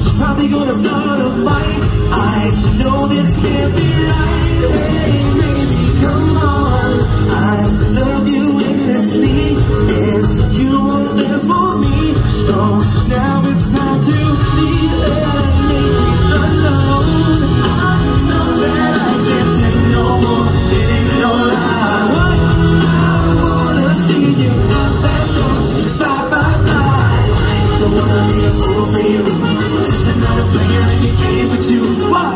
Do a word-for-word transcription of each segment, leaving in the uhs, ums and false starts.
probably gonna start a fight. I know this can't be right. Hey, baby, come on. I love you endlessly, and you were there for me. So now it's time to leave and leave me alone. I know that I can't say no more. It ain't no lie. I wanna see you out that door. Bye, bye, bye. Don't wanna be a fool for you. Just another player in your game for two. What?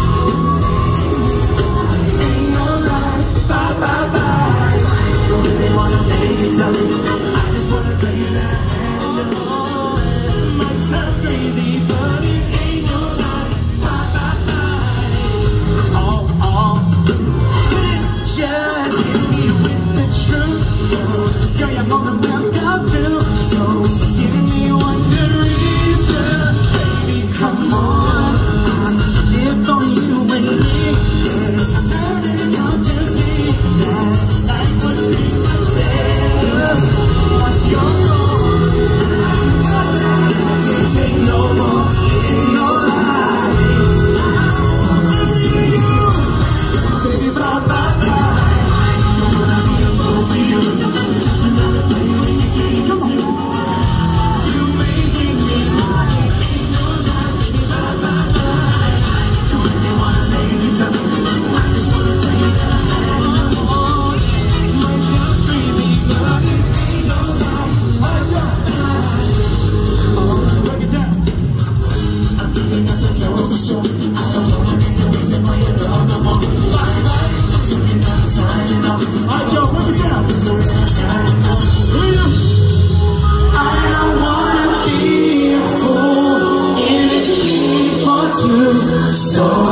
Ain't no lie. Bye, bye, bye. Don't really wanna make it tell you. I just wanna tell you that I had enough. Might sound crazy, but it ain't no lie. Bye, bye, bye. Oh, oh. Just hit me with the truth. Girl, you're on the map now too. So give me one good reason, baby, come on. If only you and me, it's very hard to see that life would be much better. What's going on? I can't take no more, ain't no lie. I wanna see you, baby, bye, bye, bye. Don't wanna be a fool for you, just another player in your game. Come on. You may think me money, ain't no lie, baby, bye, bye, bye. Don't really wanna make it tell you. I just wanna tell you that I had enough. Might sound crazy, but it ain't no lie. What's your lie? Oh, break it down. I'm thinking I should know for sure. I don't know any reason why you love no more. Bye, bye. Checking out, signing off. Alright, Joe, break it down. I don't wanna be a fool in this game for two. So